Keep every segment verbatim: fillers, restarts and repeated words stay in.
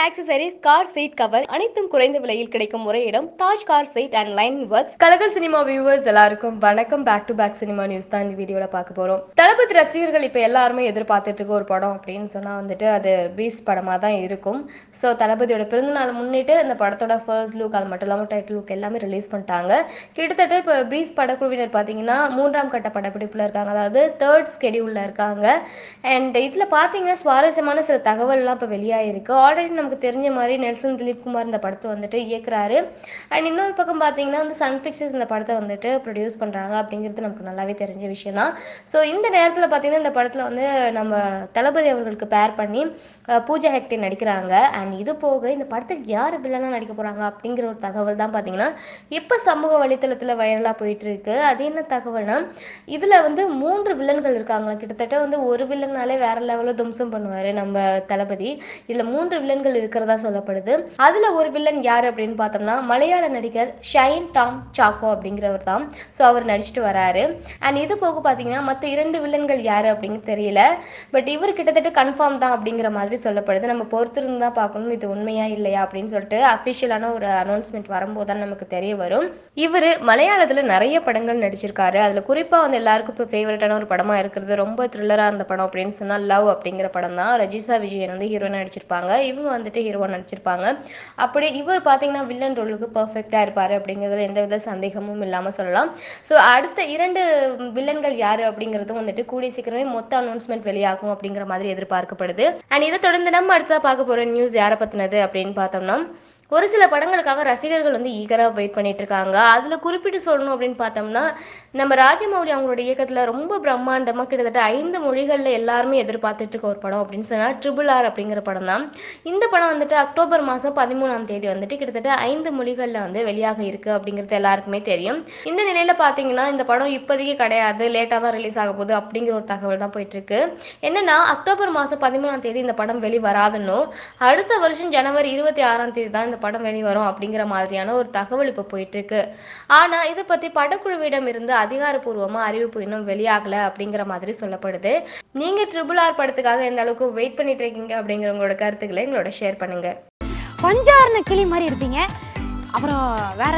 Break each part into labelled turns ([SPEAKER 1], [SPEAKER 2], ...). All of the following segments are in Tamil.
[SPEAKER 1] ஆக்சசரிஸ், கார் சீட் கவர் அனைத்தும் குறைந்த விலையில் கிடைக்கும் ஒரே இடம் Taj car seat and lining works. Kalakal cinema viewers எல்லாருக்கும் வணக்கம். Back to back cinema news தான் இந்த வீடியோல பார்க்க போறோம். தளபதி ரசிகர்கள் இப்ப எல்லாருமே எதிர்பார்த்துட்டு இருக்க ஒரு படம் அப்படின்னு சொன்னா வந்துட்டு அது பீஸ்ட் படமா தான் இருக்கும். ஸோ தளபதியோட பிறந்தநாள் முன்னிட்டு இந்த படத்தோட ஃபர்ஸ்ட் லுக், அது மட்டும் இல்லாமல் டைட்டில் லுக் எல்லாமே ரிலீஸ் பண்ணிட்டாங்க. கிட்டத்தட்ட இப்போ பீஸ்ட் படக்குழுவினர் பார்த்தீங்கன்னா மூன்றாம் கட்ட படப்பிடிப்புல இருக்காங்க, அதாவது தேர்ட் ஸ்கெடியூல்ல இருக்காங்க. அண்ட் இதுல பார்த்தீங்கன்னா சுவாரஸ்யமான சில தகவல்லாம் இப்போ வெளியாயிருக்கு. ஆல்ரெடி நமக்கு தெரிஞ்ச மாதிரி நெல்சன் திலீப் குமார் இந்த படத்தை வந்துட்டு இயக்குறாரு. அண்ட் இன்னொரு பக்கம் பார்த்தீங்கன்னா வந்து சன் பிக்சர்ஸ் இந்த படத்தை வந்துட்டு ப்ரொடியூஸ் பண்ணுறாங்க அப்படிங்கிறது நமக்கு நல்லாவே தெரிஞ்ச விஷயம் தான். ஸோ இந்த நேரத்தில் பார்த்தீங்கன்னா இந்த படத்தில் வந்து நம்ம தளபதி அவர்களுக்கு பேர் பண்ணி பூஜா ஹெக்டே நடிக்கிறாங்க. அண்ட் இது போக இந்த படத்துக்கு யார் வில்லனாக நடிக்க போகிறாங்க அப்படிங்கிற ஒரு தகவல் தான் பார்த்தீங்கன்னா இப்போ சமூக வலைத்தளத்தில் வைரலாக போயிட்டு இருக்கு. அது என்ன தகவல்னா, இதில் வந்து மூன்று வில்லன்கள் இருக்காங்களா. கிட்டத்தட்ட வந்து ஒரு வில்லனாலே வேற லெவலில் தும்சம் பண்ணுவார் நம்ம தளபதி. இதில் மூன்று வில்லன்கள் இருக்கிறதா சொல்லப்படுது. அதுல ஒரு வில்லன் யாரு அப்படின்னு பார்த்தோம்னா மலையாள நடிகர் ஷைன் டாம் சாக்கோ அப்படிங்கிறவர் தான். ஸோ அவர் நடிச்சுட்டு வராரு. அண்ட் இது போக பார்த்தீங்கன்னா மற்ற இரண்டு வில்லன்கள் யாரு அப்படின்னு தெரியல. பட் இவர் கிட்டத்தட்ட கன்ஃபார்ம் தான் அப்படிங்கிற மாதிரி சொல்லப்படுது. நம்ம பொறுத்திருந்து தான் பார்க்கணும் இது உண்மையா இல்லையா அப்படின்னு சொல்லிட்டு அஃபிஷியலான ஒரு அனௌன்ஸ்மெண்ட் வரும்போது தான் நமக்கு தெரிய வரும். இவர் மலையாளத்தில் நிறைய படங்கள் நடிச்சிருக்காரு. அதில் குறிப்பாக வந்து எல்லாருக்கும் இப்போ ஃபேவரட்டான ஒரு படமா இருக்கிறது, ரொம்ப த்ரில்லராக இருந்த படம் அப்படின்னு சொன்னால் லவ் அப்படிங்கிற படம் தான். ரஜிசா விஜயன் வந்து ஹீரோயினா நடிச்சிருப்பாங்க, இவங்க வந்துட்டு ஹீரோவா நடிச்சிருப்பாங்க. அப்படி இவர் பார்த்தீங்கன்னா வில்லன் ரோலுக்கு பர்ஃபெக்டாக இருப்பார் அப்படிங்கிறதுல எந்தவித சந்தேகமும் இல்லாமல் சொல்லலாம். ஸோ அடுத்த இரண்டு வில்லன்கள் யாரு அப்படிங்கிறதும் வந்துட்டு கூடிய சீக்கிரமே மொத்த அனௌன்ஸ்மெண்ட் வெளியாகும் அப்படிங்கிற மாதிரி எதிர்பார்க்கப்படுது. அண்ட் இதை தொடர்ந்து நம்ம அடுத்ததாக பார்க்க போகிற நியூஸ் யாரை பற்றினது அப்படின்னு பார்த்தோம்னா, ஒரு சில படங்களுக்காக ரசிகர்கள் வந்து ஈகராக வெயிட் பண்ணிட்டு இருக்காங்க. அதில் குறிப்பிட்டு சொல்லணும் அப்படின்னு பார்த்தோம்னா, நம்ம ராஜமௌலி அவங்களோட இயக்கத்தில் ரொம்ப பிரம்மாண்டமாக கிட்டத்தட்ட ஐந்து மொழிகளில் எல்லாருமே எதிர்பார்த்துட்டு இருக்க ஒரு படம் அப்படின்னு சொன்னால் ட்ரிபிள் ஆர் அப்படிங்கிற படம் தான். இந்த படம் வந்துட்டு அக்டோபர் மாதம் பதிமூணாம் தேதி வந்துட்டு கிட்டத்தட்ட ஐந்து மொழிகளில் வந்து வெளியாக இருக்குது அப்படிங்கிறது எல்லாருக்குமே தெரியும். இந்த நிலையில் பார்த்தீங்கன்னா இந்த படம் இப்போதைக்கு கிடையாது, லேட்டாக தான் ரிலீஸ் ஆக போகுது அப்படிங்கிற ஒரு தகவல் தான் போயிட்டுருக்கு. என்னன்னா அக்டோபர் மாதம் பதிமூணாம் தேதி இந்த படம் வெளிவராதுன்னு, அடுத்த வருஷம் ஜனவரி இருபத்தி ஆறாம் தேதி தான் இந்த படம் வெளிவரும் அப்படிங்கிற மாதிரியான ஒரு தகவல் இப்போ போயிட்டு இருக்கு. ஆனா இதை பத்தி படக்குழுவிடம் இருந்து அதிகாரப்பூர்வமா அறிவிப்பு இன்னும் வெளியாகல அப்படிங்கிற மாதிரி சொல்லப்படுது. நீங்க ட்ரிபிள் ஆர் படத்துக்காக எந்த அளவுக்கு வெயிட் பண்ணிட்டு இருக்கீங்க அப்படிங்கிற உங்களோட கருத்துக்களை எங்களோட ஷேர் பண்ணுங்க.
[SPEAKER 2] பஞ்சாரண கிளி மாதிரி இருப்பீங்க. அப்புறம் வேற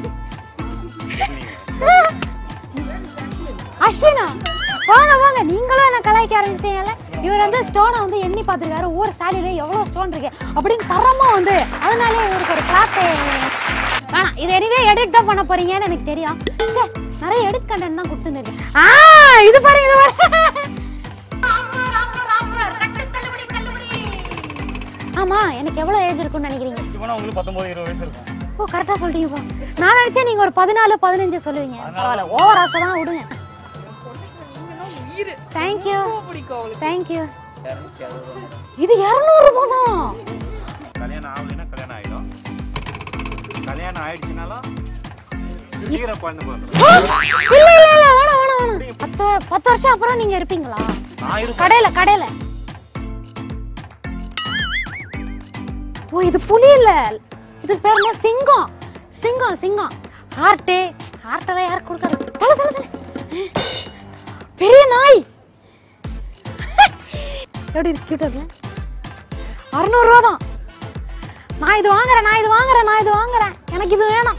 [SPEAKER 2] அஸ்வினா வாங்க வாங்க, நீங்களும் என்ன கலாய்க்க ஆரம்பிச்சிட்டீங்கல்ல. இவர் வந்து ஸ்டோனை வந்து எண்ணி பார்த்துருக்காரு, ஒவ்வொரு சாலியில எவ்வளோ ஸ்டோன் இருக்கு அப்படின்னு தரமா வந்து, அதனாலே இவருக்கு ஒரு கிளாத்து வேணாம். இது எனிவே எடிட் தான் பண்ண போறீங்கன்னு எனக்கு தெரியும். சே, நிறைய எடிட் கண்டென்ட் தான் கொடுத்துருக்கேன். ஆ இது பாருங்க, இது பாருங்க. ஆமா, எனக்கு எவ்வளவு ஏஜ் இருக்கும்னு நினைக்கிறீங்க?
[SPEAKER 3] உங்களுக்கு பத்தொன்பது இருபது வயசு இருக்கும்.
[SPEAKER 2] ஓ கரெக்டா சொல்றீங்கப்பா. நான் நினைச்சேன் நீங்க ஒரு பதினாலு பதினஞ்சு சொல்லுவீங்க. பரவாயில்ல, ஓவர் ஆசை தான் விடுங்க. Thank you. Thank you. இது இருநூறு ரூபாய் தான்.
[SPEAKER 3] கல்யாணம் ஆகலைன்னா கல்யாணம் ஆயிடும், கல்யாணம் ஆயிடுச்சுனாலும் சீக்கிரம் பண்ணு போறோம்.
[SPEAKER 2] இல்ல இல்ல இல்ல வேணாம் வேணாம் வேணாம். பத்து பத்து வருஷம் அப்புறம் நீங்க இருப்பீங்களா?
[SPEAKER 3] நான் இருப்பேன்.
[SPEAKER 2] கடையில கடையில. ஓ இது புலி இல்ல, இது பேர் என்ன? சிங்கம். சிங்கம் சிங்கம். ஹார்ட் ஹார்ட் எல்லாம் யாருக்கு கொடுக்காது. தல தல தல. பெரிய நாய் எப்படி இருக்கு? அறுநூறு ரூபா தான். நான் இது வாங்குறேன் நான் இது வாங்குறேன் நான் இது வாங்குறேன் எனக்கு இது வேணும்.